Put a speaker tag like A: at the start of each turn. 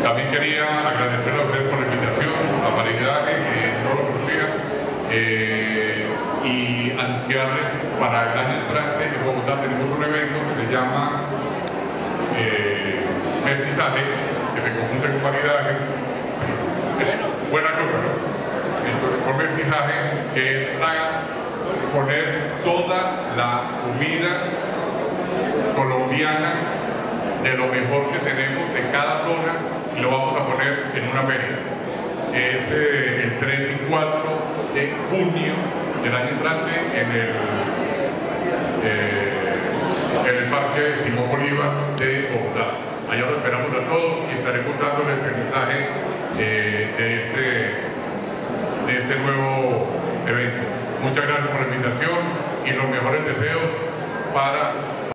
A: También quería agradecer a ustedes por la invitación, a Maridaje, que no lo conocía, y anunciarles para el año entrante en Bogotá tenemos un evento que se llama Mestizaje, que se confunde con Maridaje. Buena cosa, ¿no? Entonces, con Mestizaje, que es para poner toda la comida colombiana de lo mejor que tenemos en cada zona y lo vamos a poner en una feria. Es el 3 y 4 de junio del año entrante en el Parque Simón Bolívar de Bogotá. Allá los esperamos a todos y estaré contándoles el mensaje de este nuevo evento. Muchas gracias por la invitación y los mejores deseos para